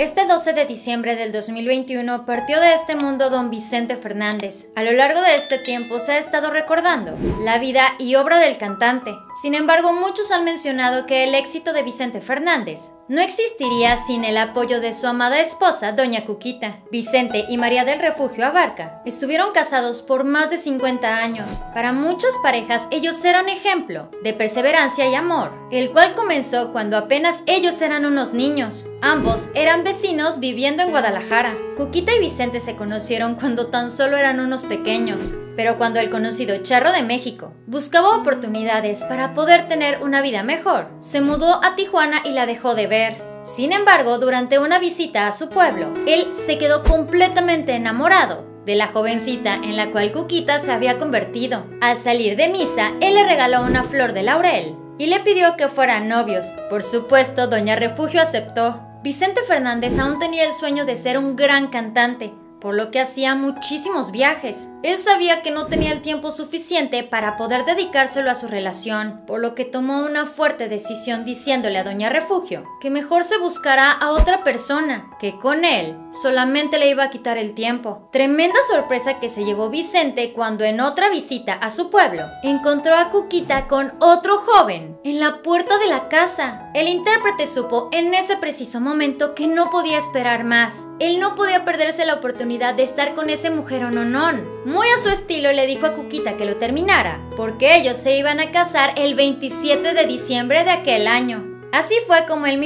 Este 12 de diciembre del 2021 partió de este mundo don Vicente Fernández. A lo largo de este tiempo se ha estado recordando la vida y obra del cantante. Sin embargo, muchos han mencionado que el éxito de Vicente Fernández no existiría sin el apoyo de su amada esposa, doña Cuquita. Vicente y María del Refugio Abarca estuvieron casados por más de 50 años. Para muchas parejas, ellos eran ejemplo de perseverancia y amor, el cual comenzó cuando apenas ellos eran unos niños. Ambos eran vecinos viviendo en Guadalajara. Cuquita y Vicente se conocieron cuando tan solo eran unos pequeños, pero cuando el conocido Charro de México buscaba oportunidades para poder tener una vida mejor, se mudó a Tijuana y la dejó de ver. Sin embargo, durante una visita a su pueblo, él se quedó completamente enamorado de la jovencita en la cual Cuquita se había convertido. Al salir de misa, él le regaló una flor de laurel y le pidió que fueran novios. Por supuesto, doña Refugio aceptó. Vicente Fernández aún tenía el sueño de ser un gran cantante, por lo que hacía muchísimos viajes. Él sabía que no tenía el tiempo suficiente para poder dedicárselo a su relación, por lo que tomó una fuerte decisión diciéndole a doña Refugio que mejor se buscara a otra persona, que con él solamente le iba a quitar el tiempo. Tremenda sorpresa que se llevó Vicente cuando en otra visita a su pueblo encontró a Cuquita con otro joven en la puerta de la casa. El intérprete supo en ese preciso momento que no podía esperar más. Él no podía perderse la oportunidad de estar con ese mujerononón. Muy a su estilo le dijo a Cuquita que lo terminara, porque ellos se iban a casar el 27 de diciembre de aquel año. Así fue como en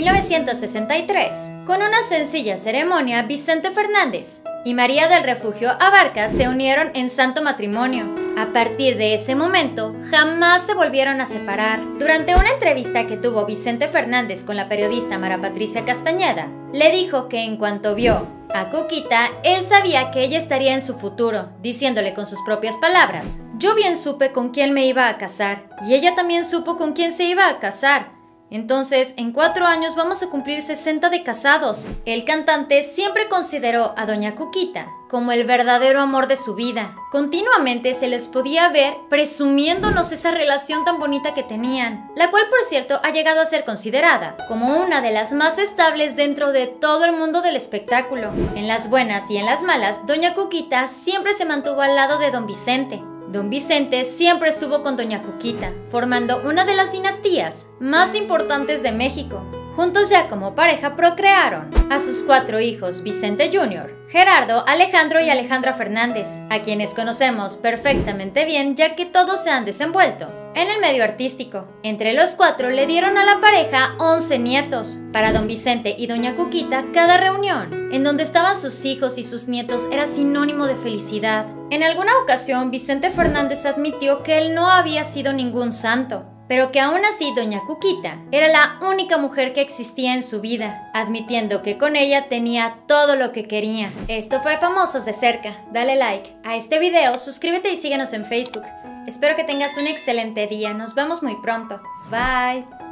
1963, con una sencilla ceremonia, Vicente Fernández y María del Refugio Abarca se unieron en santo matrimonio. A partir de ese momento, jamás se volvieron a separar. Durante una entrevista que tuvo Vicente Fernández con la periodista Mara Patricia Castañeda, le dijo que en cuanto vio a Cuquita, él sabía que ella estaría en su futuro, diciéndole con sus propias palabras: "Yo bien supe con quién me iba a casar, y ella también supo con quién se iba a casar. Entonces, en 4 años vamos a cumplir 60 de casados". El cantante siempre consideró a doña Cuquita como el verdadero amor de su vida. Continuamente se les podía ver presumiéndonos esa relación tan bonita que tenían, la cual, por cierto, ha llegado a ser considerada como una de las más estables dentro de todo el mundo del espectáculo. En las buenas y en las malas, doña Cuquita siempre se mantuvo al lado de don Vicente. Don Vicente siempre estuvo con doña Cuquita, formando una de las dinastías más importantes de México. Juntos ya como pareja procrearon a sus 4 hijos: Vicente Jr., Gerardo, Alejandro y Alejandra Fernández, a quienes conocemos perfectamente bien ya que todos se han desenvuelto en el medio artístico. Entre los 4 le dieron a la pareja 11 nietos. Para don Vicente y doña Cuquita, cada reunión en donde estaban sus hijos y sus nietos era sinónimo de felicidad. En alguna ocasión, Vicente Fernández admitió que él no había sido ningún santo, pero que aún así doña Cuquita era la única mujer que existía en su vida, admitiendo que con ella tenía todo lo que quería. Esto fue Famosos de Cerca. Dale like a este video, suscríbete y síguenos en Facebook. Espero que tengas un excelente día. Nos vemos muy pronto. Bye.